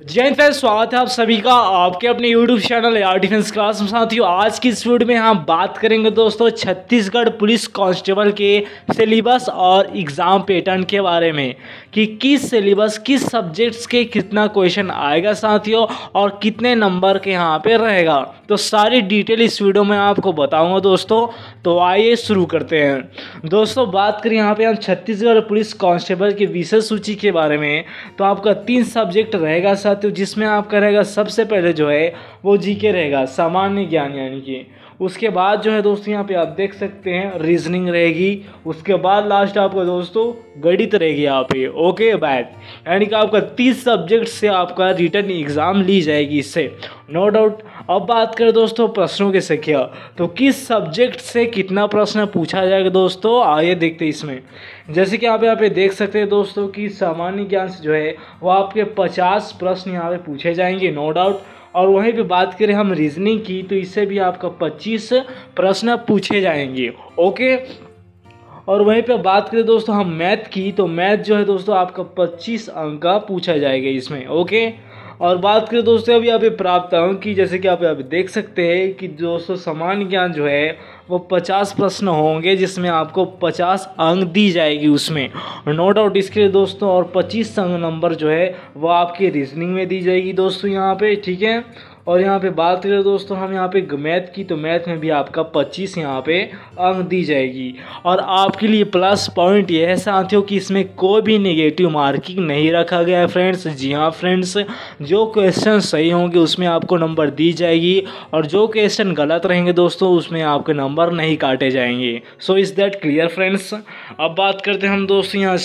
जय हिंद फ्रेंड्स, स्वागत है आप सभी का आपके अपने YouTube चैनल यार डिफेंस क्लास में। साथियों, आज की इस वीडियो में हम बात करेंगे दोस्तों छत्तीसगढ़ पुलिस कांस्टेबल के सिलेबस और एग्ज़ाम पैटर्न के बारे में कि किस सिलेबस किस सब्जेक्ट्स के कितना क्वेश्चन आएगा साथियों और कितने नंबर के यहाँ पे रहेगा। तो सारी डिटेल इस वीडियो में आपको बताऊँगा दोस्तों। तो आइए शुरू करते हैं दोस्तों। बात करें यहाँ पे हम छत्तीसगढ़ पुलिस कांस्टेबल की विषय सूची के बारे में, तो आपका 3 सब्जेक्ट रहेगा साथियों, जिसमें आपका रहेगा सबसे पहले जो है वो जीके रहेगा, सामान्य ज्ञान यानी कि। उसके बाद जो है दोस्तों यहाँ पे आप देख सकते हैं रीजनिंग रहेगी। उसके बाद लास्ट आपका दोस्तों गणित रहेगी यहाँ पे। ओके बैक, यानी कि आपका 30 सब्जेक्ट से आपका रिटर्न एग्ज़ाम ली जाएगी इससे, नो डाउट। अब बात करें दोस्तों प्रश्नों की संख्या, तो किस सब्जेक्ट से कितना प्रश्न पूछा जाएगा दोस्तों, आइए देखते हैं इसमें। जैसे कि आप यहाँ पे देख सकते हैं दोस्तों कि सामान्य ज्ञान से जो है वो आपके 50 प्रश्न यहाँ पे पूछे जाएंगे, नो डाउट। और वहीं पे बात करें हम रीजनिंग की, तो इससे भी आपका 25 प्रश्न पूछे जाएंगे। ओके, और वहीं पे बात करें दोस्तों हम मैथ की, तो मैथ जो है दोस्तों आपका 25 अंक का पूछा जाएगा इसमें। ओके, और बात करें दोस्तों अभी यहाँ पे प्राप्त अंक की, जैसे कि आप यहाँ पे देख सकते हैं कि दोस्तों सामान्य ज्ञान जो है वो 50 प्रश्न होंगे, जिसमें आपको 50 अंक दी जाएगी उसमें, नो डाउट। इसके लिए दोस्तों और 25 अंक नंबर जो है वो आपके रीजनिंग में दी जाएगी दोस्तों यहाँ पे, ठीक है। और यहाँ पे बात करें दोस्तों हम यहाँ पे मैथ की, तो मैथ में भी आपका 25 यहाँ पे अंक दी जाएगी। और आपके लिए प्लस पॉइंट ये है साथियों कि इसमें कोई भी नेगेटिव मार्किंग नहीं रखा गया है फ्रेंड्स। जी हाँ फ्रेंड्स, जो क्वेश्चन सही होंगे उसमें आपको नंबर दी जाएगी, और जो क्वेश्चन गलत रहेंगे दोस्तों उसमें आपके नंबर नहीं काटे जाएंगे। So is that clear friends. अब बात करते हैं हम दोस्तों यहाँ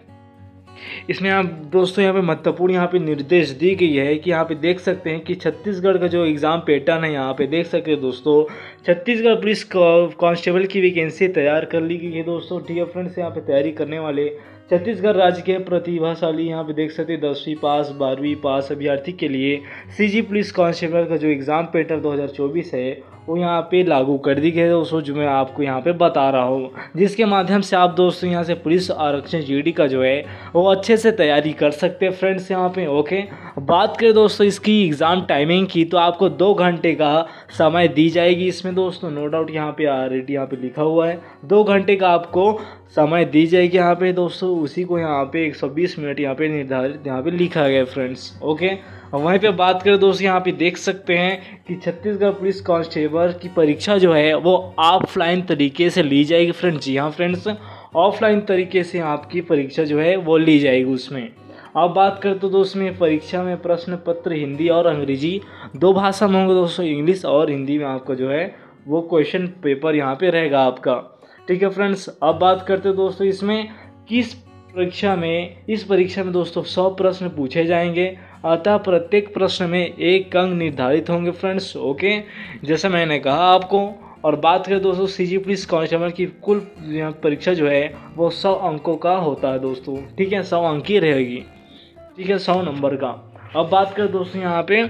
इसमें आप दोस्तों यहाँ पे महत्वपूर्ण यहाँ पे निर्देश दी गई है कि यहाँ पे देख सकते हैं कि छत्तीसगढ़ का जो एग्ज़ाम पैटर्न है, यहाँ पे देख सकते हैं दोस्तों छत्तीसगढ़ पुलिस कांस्टेबल की वैकेंसी तैयार कर ली गई है दोस्तों, ठीक है फ्रेंड्स। यहाँ पे तैयारी करने वाले छत्तीसगढ़ राज्य के प्रतिभाशाली यहाँ पे देख सकते हैं 10वीं पास 12वीं पास अभ्यर्थी के लिए सीजी पुलिस कांस्टेबल का जो एग्ज़ाम पैटर्न 2024 है वो यहाँ पे लागू कर दी गई है दोस्तों, जो मैं आपको यहाँ पे बता रहा हूँ, जिसके माध्यम से आप दोस्तों यहाँ से पुलिस आरक्षण जीडी का जो है वो अच्छे से तैयारी कर सकते हैं फ्रेंड्स यहाँ पे। ओके, बात करें दोस्तों इसकी एग्ज़ाम टाइमिंग की, तो आपको 2 घंटे का समय दी जाएगी इसमें दोस्तों, नो डाउट। यहाँ पे ऑलरेडी यहाँ पे लिखा हुआ है 2 घंटे का आपको समय दी जाएगी यहाँ पे दोस्तों। उसी को यहाँ पे 120 मिनट यहाँ पे निर्धारित यहाँ पे लिखा गया है फ्रेंड्स। ओके, वहीं पे बात करें दोस्तों यहाँ पे देख सकते हैं कि छत्तीसगढ़ पुलिस कांस्टेबल की परीक्षा जो है वो ऑफलाइन तरीके से ली जाएगी फ्रेंड्स। जी हाँ फ्रेंड्स, ऑफलाइन तरीके से आपकी परीक्षा जो है वो ली जाएगी उसमें। अब बात करें तो दोस्तों में परीक्षा में प्रश्न पत्र हिंदी और अंग्रेजी 2 भाषा में होंगे दोस्तों, इंग्लिश और हिंदी में आपका जो है वो क्वेश्चन पेपर यहाँ पे रहेगा आपका, ठीक है फ्रेंड्स। अब बात करते हैं दोस्तों इसमें किस परीक्षा में, इस परीक्षा में दोस्तों 100 प्रश्न पूछे जाएंगे, अतः प्रत्येक प्रश्न में 1 अंक निर्धारित होंगे फ्रेंड्स। ओके, जैसे मैंने कहा आपको। और बात करें दोस्तों सीजी पुलिस कांस्टेबल की कुल परीक्षा जो है वो 100 अंकों का होता है दोस्तों, ठीक है, 100 अंक की रहेगी, ठीक है, 100 नंबर का। अब बात करें दोस्तों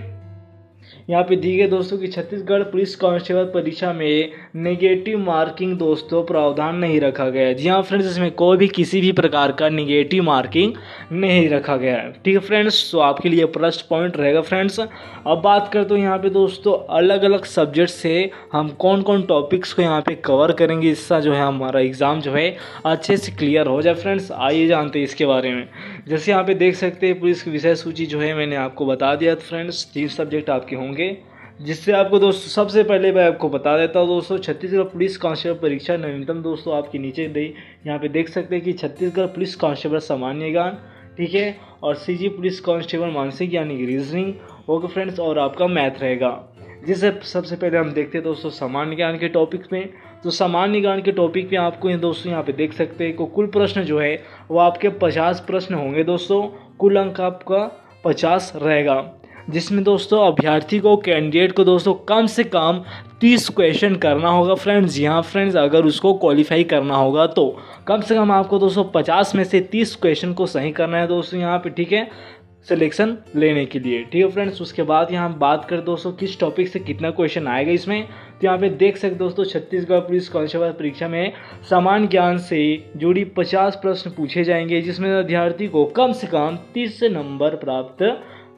यहाँ पे दी गई दोस्तों कि छत्तीसगढ़ पुलिस कांस्टेबल परीक्षा में नेगेटिव मार्किंग दोस्तों प्रावधान नहीं रखा गया है। जी हाँ फ्रेंड्स, इसमें कोई भी किसी भी प्रकार का नेगेटिव मार्किंग नहीं रखा गया है, ठीक है फ्रेंड्स। तो आपके लिए प्लस पॉइंट रहेगा फ्रेंड्स। अब बात करते हैं यहाँ पे दोस्तों अलग अलग सब्जेक्ट से हम कौन कौन टॉपिक्स को यहाँ पे कवर करेंगे, इसका जो है हमारा एग्ज़ाम जो है अच्छे से क्लियर हो जाए फ्रेंड्स। आइए जानते हैं इसके बारे में। जैसे यहाँ पे देख सकते हैं पुलिस की विषय सूची जो है मैंने आपको बता दिया फ्रेंड्स, 3 सब्जेक्ट आपके होंगे, जिससे आपको दोस्तों सबसे पहले मैं आपको बता देता हूँ दोस्तों छत्तीसगढ़ पुलिस कांस्टेबल परीक्षा नवीनतम दोस्तों आपके नीचे दी, यहाँ पे देख सकते हैं कि छत्तीसगढ़ पुलिस कांस्टेबल सामान्य ज्ञान, ठीक है, और सीजी पुलिस कांस्टेबल मानसिक यानी कि रीजनिंग, ओके फ्रेंड्स, और आपका मैथ रहेगा। जिससे सबसे पहले हम देखते हैं दोस्तों सामान्य ज्ञान के टॉपिक में। तो सामान्य ज्ञान के टॉपिक पे आपको दोस्तों यहाँ पे देख सकते हैं को कुल प्रश्न जो है वो आपके 50 प्रश्न होंगे दोस्तों, कुल अंक आपका 50 रहेगा, जिसमें दोस्तों अभ्यर्थी को, कैंडिडेट को दोस्तों कम से कम 30 क्वेश्चन करना होगा फ्रेंड्स। जी हाँ फ्रेंड्स, अगर उसको क्वालिफाई करना होगा तो कम से कम आपको दोस्तों 50 में से 30 क्वेश्चन को सही करना है दोस्तों यहाँ पे, ठीक है, सिलेक्शन लेने के लिए, ठीक है फ्रेंड्स। उसके बाद यहाँ हम बात करें दोस्तों किस टॉपिक से कितना क्वेश्चन आएगा इसमें, तो यहाँ पे देख सकते दोस्तों छत्तीसगढ़ पुलिस कांस्टेबल परीक्षा में सामान्य ज्ञान से जुड़ी 50 प्रश्न पूछे जाएंगे, जिसमें अभ्यर्थी को कम से कम 30 नंबर प्राप्त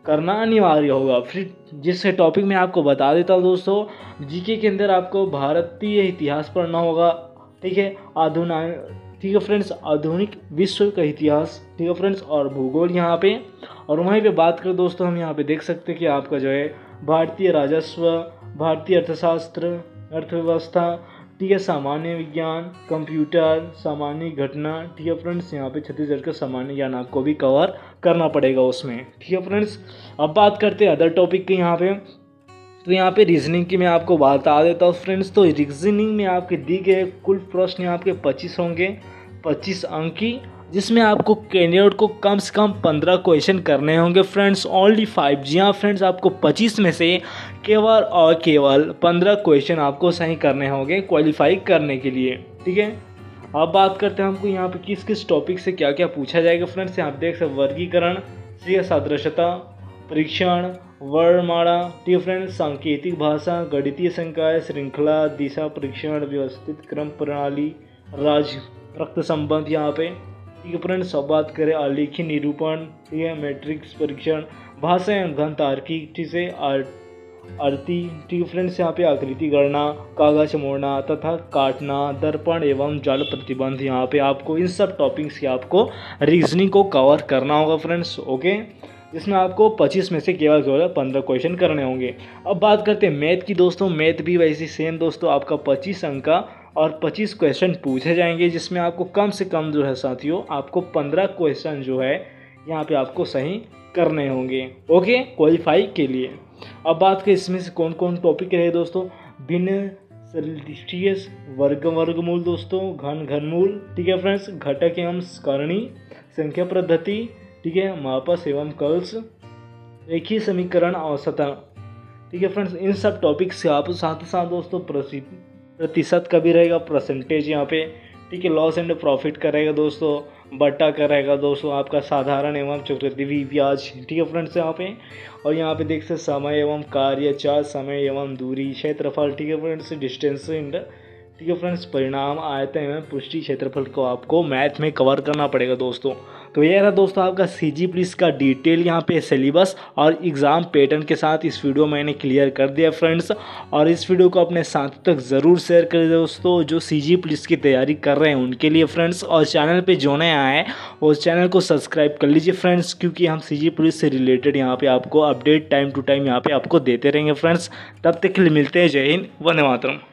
करना अनिवार्य होगा। फिर जिस टॉपिक में आपको बता देता हूँ दोस्तों, जीके के अंदर आपको भारतीय इतिहास पढ़ना होगा, ठीक है, ठीक है फ्रेंड्स, आधुनिक विश्व का इतिहास, ठीक है फ्रेंड्स, और भूगोल यहाँ पे। और वहीं पे बात करें दोस्तों, हम यहाँ पे देख सकते हैं कि आपका जो है भारतीय राजस्व, भारतीय अर्थशास्त्र, अर्थव्यवस्था, ठीक है, सामान्य विज्ञान, कंप्यूटर, सामान्य घटना, ठीक है फ्रेंड्स, यहाँ पे छत्तीसगढ़ का सामान्य ज्ञान आपको भी कवर करना पड़ेगा उसमें, ठीक है फ्रेंड्स। अब बात करते हैं अदर टॉपिक की यहाँ पे। तो यहाँ पे रीजनिंग की मैं आपको बता देता हूँ फ्रेंड्स। तो रीजनिंग में आपके दी गए कुल प्रश्न आपके 25 होंगे, 25 अंक की, जिसमें आपको कैंडिडेट को कम से कम 15 क्वेश्चन करने होंगे फ्रेंड्स, ओनली 5। जी हाँ फ्रेंड्स, आपको 25 में से केवल और केवल 15 क्वेश्चन आपको सही करने होंगे क्वालिफाई करने के लिए, ठीक है। अब बात करते हैं हमको यहाँ पे किस किस टॉपिक से क्या क्या पूछा जाएगा फ्रेंड्स। यहाँ देख सकते वर्गीकरण, सादृश्यता, परीक्षण, वर्णमाला, ठीक है फ्रेंड्स, सांकेतिक भाषा, गणितीय संकाय, श्रृंखला, दिशा परीक्षण, व्यवस्थित क्रम प्रणाली, राज्य रक्त संबंध यहाँ पे, ठीक है फ्रेंड्स। अब बात करें आलेखी निरूपण, ठीक है, मैट्रिक्स परीक्षण, भाषा एवं घन तार्किक, ठीक है, आरती, ठीक है फ्रेंड्स, यहाँ पे आकृति गणना, कागज मोड़ना तथा काटना, दर्पण एवं जल प्रतिबंध, यहाँ पे आपको इन सब टॉपिक्स की आपको रीजनिंग को कवर करना होगा फ्रेंड्स, ओके, जिसमें आपको 25 में से केवल 15 क्वेश्चन करने होंगे। अब बात करते हैं मैथ की दोस्तों। मैथ भी वैसे सेम दोस्तों, आपका 25 अंक का और 25 क्वेश्चन पूछे जाएंगे, जिसमें आपको कम से कम जो है साथियों, आपको 15 क्वेश्चन जो है यहाँ पे आपको सही करने होंगे, ओके, क्वालिफाई के लिए। अब बात करें इसमें से कौन कौन टॉपिक रहे दोस्तों। भिन्न सदिश, वर्गमूल दोस्तों, घनमूल, ठीक है फ्रेंड्स, घटक एवं सरणी, संख्या पद्धति, ठीक है, मापस एवं कल्स, रेखीय समीकरण, औसतन, ठीक है फ्रेंड्स। इन सब टॉपिक्स से आप साथ ही साथ दोस्तों प्रतिशत का भी रहेगा, परसेंटेज यहाँ पे, ठीक है, लॉस एंड प्रॉफिट का रहेगा दोस्तों, बट्टा का रहेगा दोस्तों, आपका साधारण एवं चक्रवृद्धि ब्याज, ठीक है फ्रेंड्स यहाँ पे। और यहाँ पे देख सकते समय एवं कार्य, चार्ज, समय एवं दूरी, क्षेत्रफल, ठीक है फ्रेंड्स, डिस्टेंस एंड, ठीक है फ्रेंड्स, परिणाम, आयतन एवं पुष्टि क्षेत्रफल को आपको मैथ में कवर करना पड़ेगा दोस्तों। तो ये रहा दोस्तों आपका सीजी पुलिस का डिटेल यहाँ पे सिलेबस और एग्ज़ाम पैटर्न के साथ इस वीडियो मैंने क्लियर कर दिया फ्रेंड्स। और इस वीडियो को अपने साथ तक ज़रूर शेयर कर दोस्तों, जो सीजी पुलिस की तैयारी कर रहे हैं उनके लिए फ्रेंड्स। और चैनल पे जो नया है उस चैनल को सब्सक्राइब कर लीजिए फ्रेंड्स, क्योंकि हम सीजी पुलिस से रिलेटेड यहाँ पे आपको अपडेट टाइम टू टाइम यहाँ पे आपको देते रहेंगे फ्रेंड्स। तब तक के लिए मिलते हैं, जय हिंद, वंदे मातरम।